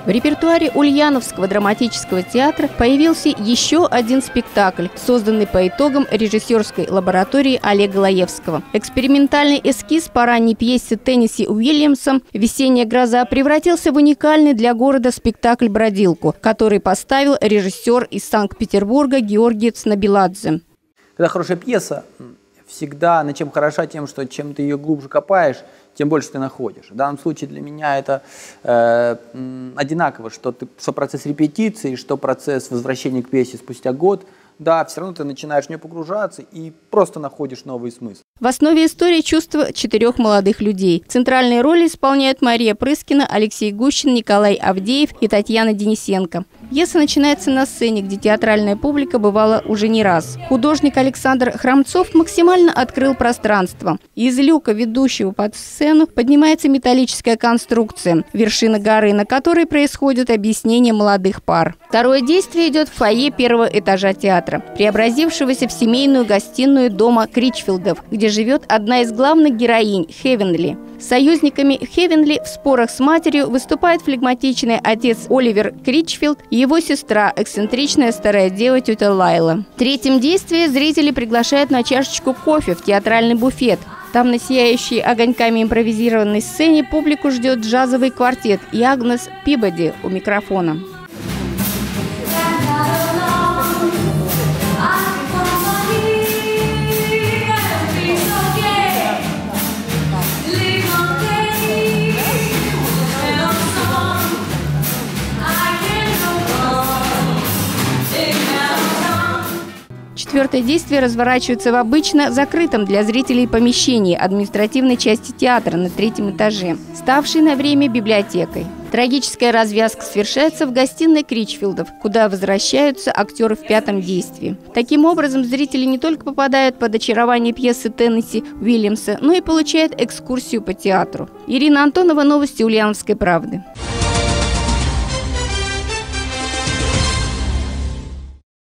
В репертуаре Ульяновского драматического театра появился еще один спектакль, созданный по итогам режиссерской лаборатории Олега Лаевского. Экспериментальный эскиз по ранней пьесе Теннесси Уильямса «Весенняя гроза» превратился в уникальный для города спектакль «Бродилку», который поставил режиссер из Санкт-Петербурга Георгий Цнабеладзе. Когда хорошая пьеса, всегда она чем хороша, тем, что чем ты ее глубже копаешь, тем больше ты находишь. В данном случае для меня это одинаково, что процесс репетиции, что процесс возвращения к пьесе спустя год. Да, все равно ты начинаешь в нее погружаться и просто находишь новый смысл. В основе истории чувства 4 молодых людей. Центральные роли исполняют Мария Прыскина, Алексей Гущин, Николай Авдеев и Татьяна Денисенко. Пьеса начинается на сцене, где театральная публика бывала уже не раз. Художник Александр Храмцов максимально открыл пространство. Из люка, ведущего под сцену, поднимается металлическая конструкция, вершина горы, на которой происходит объяснение молодых пар. Второе действие идет в фойе первого этажа театра, преобразившегося в семейную гостиную дома Кричфилдов, где живет одна из главных героинь – Хевенли. Союзниками Хевенли в спорах с матерью выступает флегматичный отец Оливер Кричфилд и его сестра, эксцентричная старая дева тетя Лайла. В третьем действии зрители приглашают на чашечку кофе в театральный буфет. Там на сияющей огоньками импровизированной сцене публику ждет джазовый квартет и Агнес Пибоди у микрофона. Четвертое действие разворачивается в обычно закрытом для зрителей помещении административной части театра на 3-м этаже, ставшей на время библиотекой. Трагическая развязка совершается в гостиной Кричфилдов, куда возвращаются актеры в 5-м действии. Таким образом, зрители не только попадают под очарование пьесы Теннесси Уильямса, но и получают экскурсию по театру. Ирина Антонова, новости Ульяновской правды.